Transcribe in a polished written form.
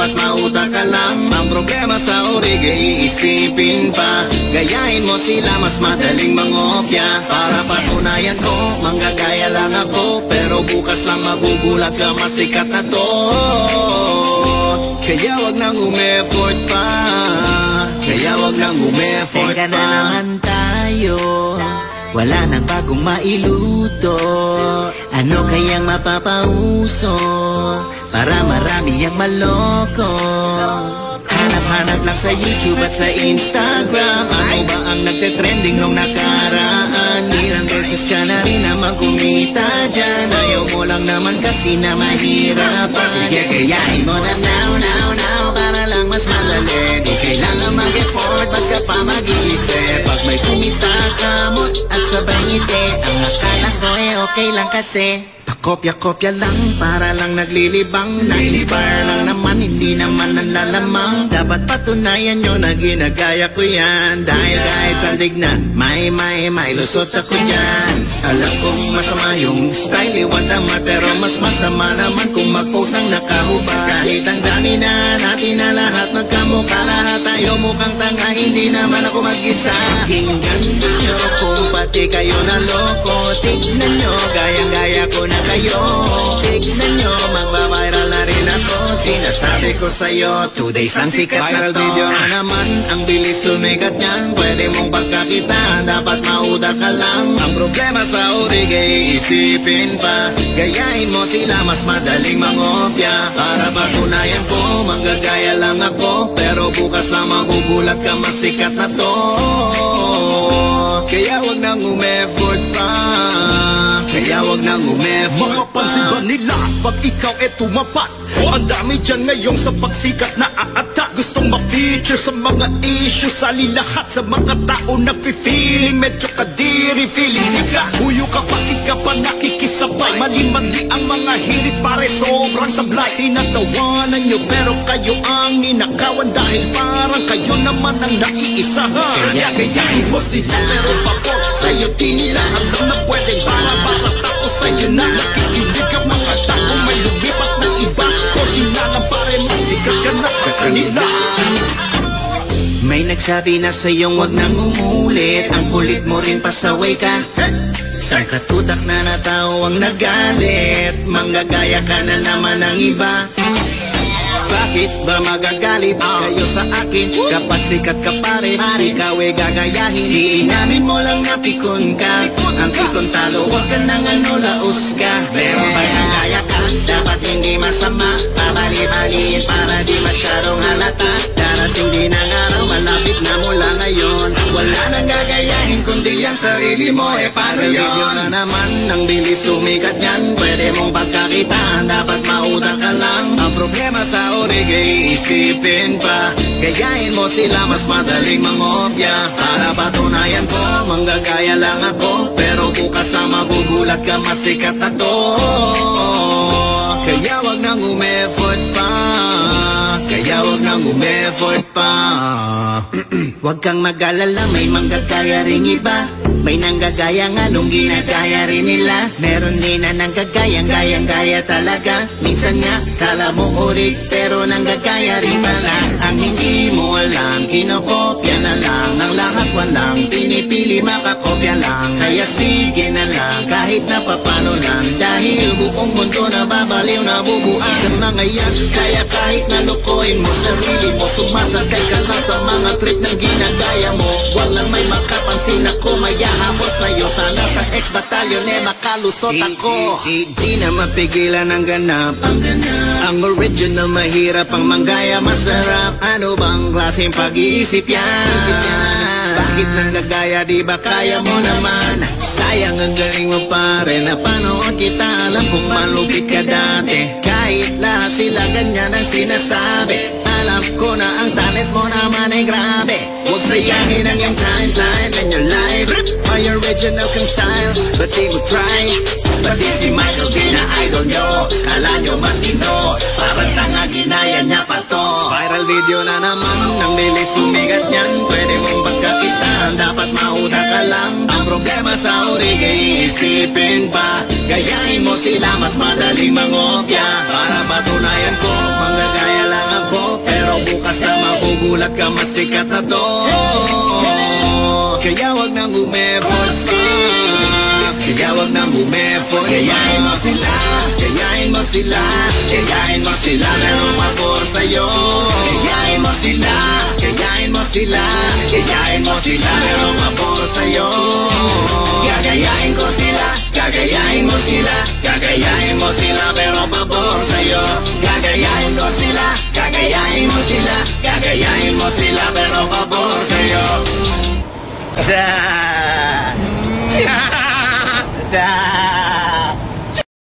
dapat mautak ka lang. Ang problema sa orig ay iisipin pa. Gayahin mo sila, mas madaling mangopya. Para patunayan ko, manggagaya lang ako, pero bukas lang magugulat ka, masikat na to. Kaya wag nang umeffort pa. Kaya wag nang umeffort pa. Teka na naman tayo, wala nang bagong mailuto. Ano kayang mapapauso para marami ang maloko? Hanap-hanap lang sa YouTube at sa Instagram. Ano ba ang nagte-trending nung nakaraan? Ilang beses ka na rin naman kumita dyan. Ayaw mo lang naman kasi na mahirapan. Sige, gayahin mo na now para lang mas madali. Di kailangan mag-effort, ba't ka pa mag-iisip? Pag may kumita ka mo at sabay ngiti, ang akala ko okay lang kasi kopya-kopya lang, para lang naglilibang. Na-inspire lang naman, hindi naman nanlalamang. Dapat patunayan nyo na ginagaya ko yan. Dahil kahit sandig na, may lusot ako dyan. Alam kong masama yung style, iwan tama, pero mas masama naman kung mag-post ng nakahubad. Kahit ang dami na natin na lahat magkamukha, lahat tayo mukhang tanga, hindi naman ako mag-isa. Pakinggan nyo kung pati kayo naloko. Tignan nyo, gayang-gaya ko na kayo. Tignan nyo, magbabiral na rin ako. Sinasabi ko sa'yo, 2 days lang sikat na to. Video na naman, ang bilis sumikat yan. Pwede mong pagkakita, dapat mauda ka lang. Ang problema sa orig ay isipin pa. Gayahin mo sila, mas madaling mangopya. Para patunayan ko, manggagaya lang ako, pero bukas lang magugulat ka, masikat na to. Kaya wag nang umeffort pa. Kaya wag nang umeffort pa. Mapapansin ba nila pag ikaw tumapat? Ang dami dyan ngayon sa pagsikat na aata. Gustong ma-feature sa mga issue, sali lahat sa mga tao na feeling medyo kadiri, feeling sikat. Huyo ka pa, di ka pa nakikisabay. Mali-mali ang mga hirit, pare sobrang sablay. Tinatawanan nyo pero kayo ang ninakawan, dahil parang kayo naman ang naiisahan. Kaya gayahin mo sila, pero papot sa'yo di nila alam na pwedeng para tapos sa'yo na. Nakikinig ang mga tao, may lumipat ng iba. Koordinadang pare, masikat ka na sa kanila. May nagsabi na sa'yong wag nang umulit. Ang kulit mo rin, pasaway ka. Saan katutak na na tao ang nagalit? Manggagaya ka na naman ng iba. Bakit ba magagalit kayo sa akin? Kapag sikat ka pare, ikaw gagayahin. Iinamin mo lang na pikon ka. Ang pikon talo, huwag ka nang laos ka. Pero pag nagaya ka, dapat hindi masama. Pabali-baliin para di masyadong halata. Darating din ang araw, malapit na mula ngayon. Wala nang gagayahin kundi ang sarili mo, paano yun? Video na naman, ang bilis sumikat yan. Pwede mong pagkakitaan, dapat mautak ka lang. Ang problema sa orig ay isipin pa. Gayahin mo sila, mas madaling mangopya. Para patunayan ko, manggagaya lang ako, pero bukas na magugulat ka, masikat na to. Kaya wag nang umeffort pa. Kaya wag nang umeffort pa. Wag kang mag-alala, may manggagaya ring iba. May nanggagaya nga nung ginagaya rin nila. Meron din na nanggagayang-gayang-gaya talaga. Minsan nga, kala mo urig, pero nanggagaya rin pala. Ang hindi mo alam, kinokopya na lang. Ang lahat walang pinipili, makakopya lang. Kaya sige na lang, kahit na papano lang. Dahil buong mundo na babaliw na bubuan sa mga yan. Kaya kahit nalukoyin mo sarili mo, sumasakay ka lang sa mga trip ng ginagaya mo. Wag lang may makapansin ako, maya hamon sa'yo. Sana sa exbattalio makalusot ako. Di na mapigilan ang ganap. Ang original mahirap, ang manggaya masarap. Ano bang klaseng pag-iisip yan? Bakit nanggagaya, di ba kaya mo naman? Sayang ang galing mo pare, napanood kita. Alam kong malupit ka dati. Kahit lahat sila ganyan ang sinasabi, alam ko na ang talent mo naman ay grabe. Huwag sayangin ang iyong timeline and your life. My original kang style, but they would try. But di si Michael, di na idol nyo. Kala nyo matino, parang tanga ginaya niya pa to. Viral video na naman, ang bilis sumigat niyan. Pwede mong pagkakitaan, dapat mauta ka lang. Ang problema sa orig ay isipin pa. Gayahin mo sila, mas madaling mangopya. Para patunayan ko, manggagaya lang ako, magugulat ka, masikat na to. Kaya wag nang umepos pa, kaya wag nang umepos. Gayahin mo sila, gayahin mo sila, gayahin mo sila, merong pabor sa'yo. Gayahin mo sila, gayahin mo sila, gayahin mo sila, merong pabor sa'yo. Gagayahin ko sila, gagayahin mo sila, gagayahin mo sila, merong pabor sa'yo. Gagayahin ko sila, gagayahin mo sila, gagayahin mo sila, merong pabor sa'yo. Da, da, da.